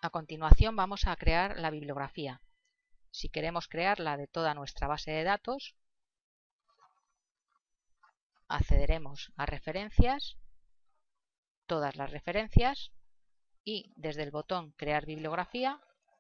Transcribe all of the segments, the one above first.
A continuación vamos a crear la bibliografía. Si queremos crearla de toda nuestra base de datos, accederemos a referencias, todas las referencias, y desde el botón crear bibliografía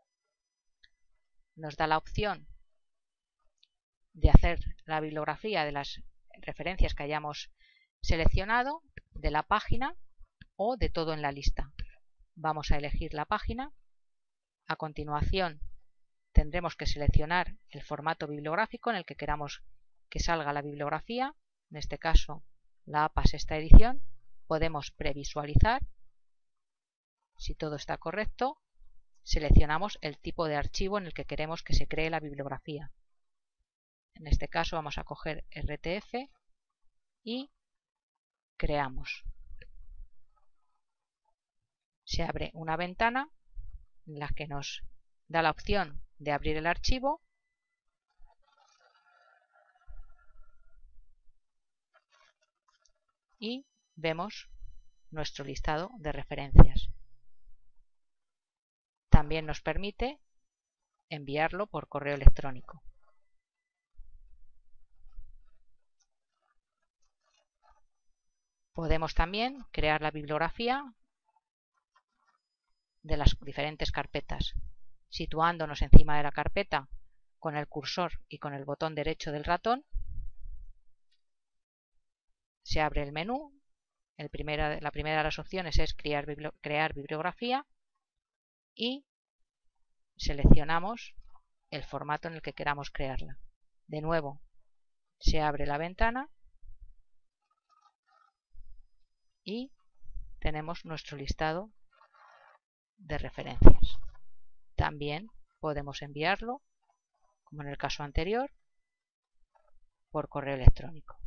nos da la opción de hacer la bibliografía de las referencias que hayamos seleccionado, de la página o de todo en la lista. Vamos a elegir la página. A continuación tendremos que seleccionar el formato bibliográfico en el que queramos que salga la bibliografía. En este caso la APA sexta edición. Podemos previsualizar. Si todo está correcto, seleccionamos el tipo de archivo en el que queremos que se cree la bibliografía. En este caso vamos a coger RTF y creamos. Se abre una ventana en la que nos da la opción de abrir el archivo y vemos nuestro listado de referencias. También nos permite enviarlo por correo electrónico. Podemos también crear la bibliografía de las diferentes carpetas, situándonos encima de la carpeta con el cursor y con el botón derecho del ratón. Se abre el menú. La primera de las opciones es crear bibliografía y seleccionamos el formato en el que queramos crearla. De nuevo, se abre la ventana y tenemos nuestro listado de referencias. También podemos enviarlo, como en el caso anterior, por correo electrónico.